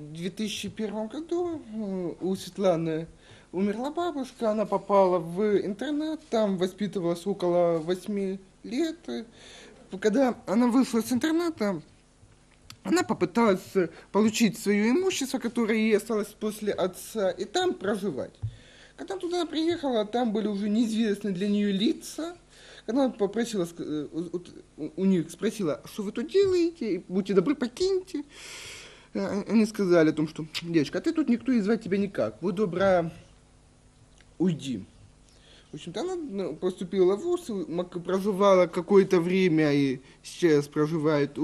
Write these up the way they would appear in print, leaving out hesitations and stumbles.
в 2001 году у Светланы умерла бабушка, она попала в интернат, там воспитывалась около 8 лет. Когда она вышла с интерната, она попыталась получить свое имущество, которое ей осталось после отца, и там проживать. Когда туда приехала, там были уже неизвестные для нее лица. Когда она попросила, у них спросила, что вы тут делаете, будьте добры, покиньте. Они сказали о том, что, девочка, а ты тут никто и звать тебя никак, будь добра, уйди. В общем-то, она поступила в ВУЗ, проживала какое-то время и сейчас проживает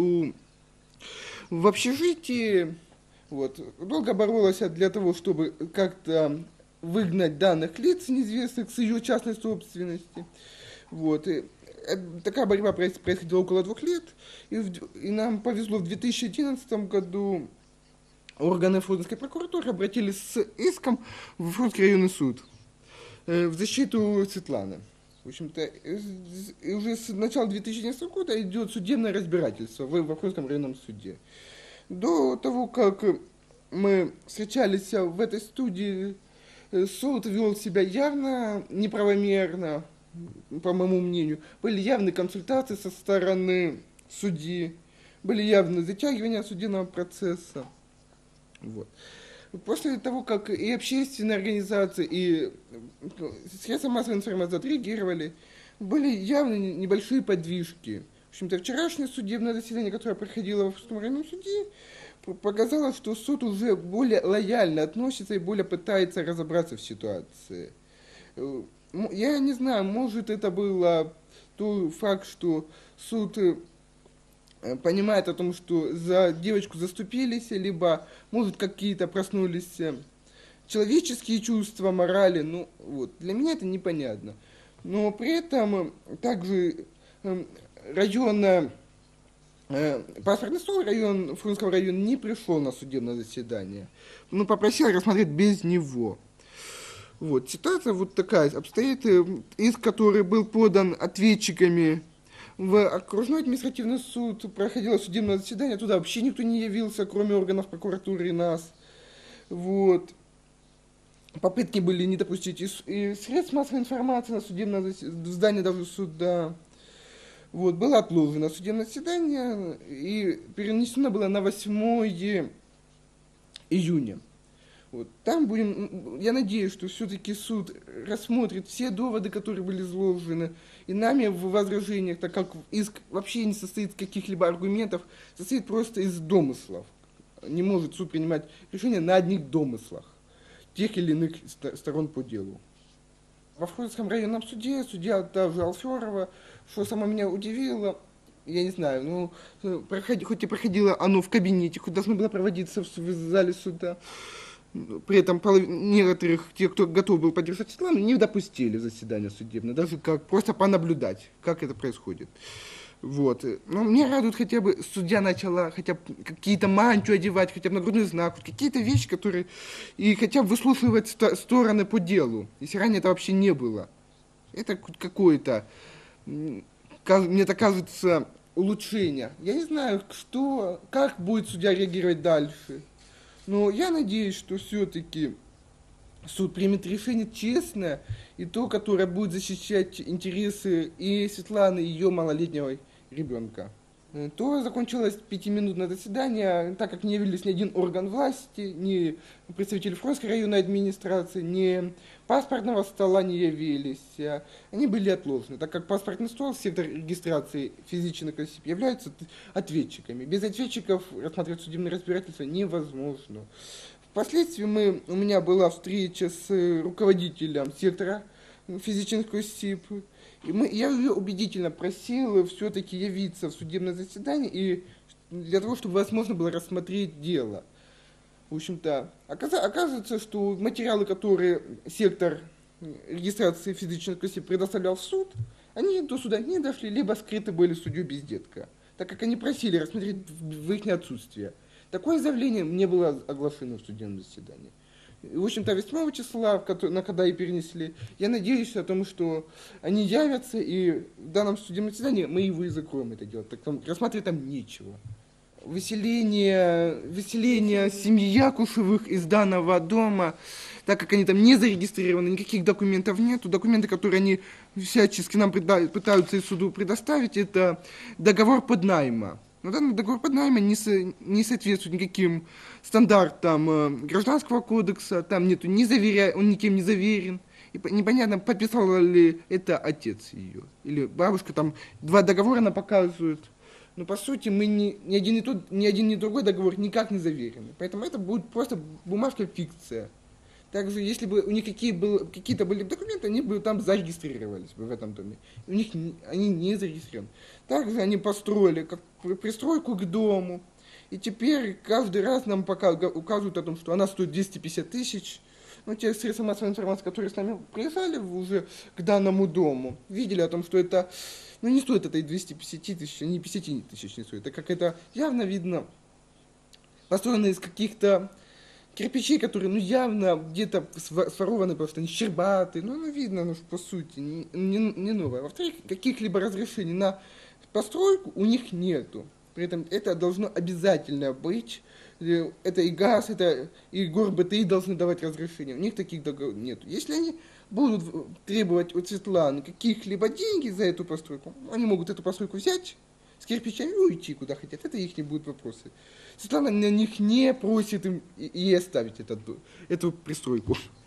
в общежитии. Вот. Долго боролась для того, чтобы как-то выгнать данных лиц неизвестных с ее частной собственности. Вот. И такая борьба происходила около 2 лет. И нам повезло в 2011 году органы Фрунзенской прокуратуры обратились с иском в Фрунзенский районный суд в защиту Светланы. В общем-то, уже с начала 2011 года идет судебное разбирательство в Фрунзенском районном суде. До того, как мы встречались в этой студии, суд вел себя явно неправомерно, по моему мнению. Были явные консультации со стороны судьи, были явные затягивания судебного процесса. Вот. После того, как и общественные организации, и средства массовой информации отреагировали, были явные небольшие подвижки. В общем-то, вчерашнее судебное заседание, которое проходило в Фрунзенском районном суде, показало, что суд уже более лояльно относится и более пытается разобраться в ситуации. Я не знаю, может это было тот факт, что суд понимает о том, что за девочку заступились, либо, может, какие-то проснулись человеческие чувства, морали. Ну, вот, для меня это непонятно. Но при этом также районная паспортный стол Фрунзенского района не пришел на судебное заседание. Но попросил рассмотреть без него. Вот, ситуация вот такая обстоит, иск, который был подан ответчиками в окружной административный суд, проходило судебное заседание, туда вообще никто не явился, кроме органов прокуратуры и нас. Вот. Попытки были не допустить и средств массовой информации на судебное здание даже суда. Вот, было отложено судебное заседание и перенесено было на 8 июня. Вот. Там я надеюсь, что все-таки суд рассмотрит все доводы, которые были изложены, и нами в возражениях, так как иск вообще не состоит из каких-либо аргументов, состоит просто из домыслов. Не может суд принимать решения на одних домыслах тех или иных сторон по делу. Во Фрунзенском районном суде судья также Алферова, что самое меня удивило, я не знаю, хоть и проходило оно в кабинете, хоть должно было проводиться в зале суда, при этом некоторых, тех, кто готов был поддержать Светлану, не допустили в заседание судебное, даже как просто понаблюдать, как это происходит. Вот. Но мне радует, хотя бы судья начала хотя бы какие-то мантию одевать, хотя бы нагрудный знак, какие-то вещи, которые... И хотя бы выслушивать стороны по делу, если ранее это вообще не было. Это какое-то, мне так кажется, улучшение. Я не знаю, как будет судья реагировать дальше. Но я надеюсь, что все-таки суд примет решение честное и то, которое будет защищать интересы и Светланы, и ее малолетнего ребенка. То закончилось 5-минутное заседание, так как не явились ни один орган власти, ни представители Фрунзенской районной администрации, ни паспортного стола не явились. Они были отложены, так как паспортный стол, сектор регистрации физических особ являются ответчиками. Без ответчиков рассматривать судебное разбирательство невозможно. Впоследствии у меня была встреча с руководителем сектора физических особ. Я ее убедительно просил все-таки явиться в судебное заседание и для того, чтобы возможно было рассмотреть дело. В общем-то, оказывается, что материалы, которые сектор регистрации физических особ предоставлял в суд, они до суда не дошли, либо скрыты были судьей Бездетко, так как они просили рассмотреть в их отсутствие. Такое заявление не было оглашено в судебном заседании. В общем-то, 8 числа, когда и перенесли, я надеюсь о том, что они явятся, и в данном судебном заседании мы его и закроем это дело. Так рассматривать там нечего. выселение семьи Якушевых из данного дома, так как они там не зарегистрированы, никаких документов нету. Документы, которые они всячески нам пытаются из суду предоставить, это договор поднайма. Но данный договор поднайма не соответствует никаким стандартам Гражданского кодекса, там нету он никем не заверен. И непонятно, подписал ли это отец ее. Или бабушка, там два договора она показывает. Но по сути мы ни один, ни другой договор никак не заверены. Поэтому это будет просто бумажка фикция. Также, если бы у них какие-то были документы, они бы там зарегистрировались бы в этом доме. У них они не зарегистрированы. Также они построили пристройку к дому. И теперь каждый раз нам пока указывают о том, что она стоит 250 тысяч. Но те средства массовой информации, которые с нами приезжали уже к данному дому, видели о том, что это, не стоит этой 250 тысяч, они 50 тысяч не стоит. Так как это явно видно, построено из каких-то кирпичей, которые, явно где-то сворованы, просто не щербаты. Видно, по сути, не новое. Во-вторых, каких-либо разрешений на постройку у них нету. При этом это должно обязательно быть. Это и ГАЗ, это и ГорБТИ должны давать разрешения. У них таких договоров нет. Если они будут требовать от Светланы каких-либо денег за эту постройку, они могут эту постройку взять с кирпичами и уйти куда хотят. Это их не будут вопросы. Светлана на них не просит им и оставить эту пристройку.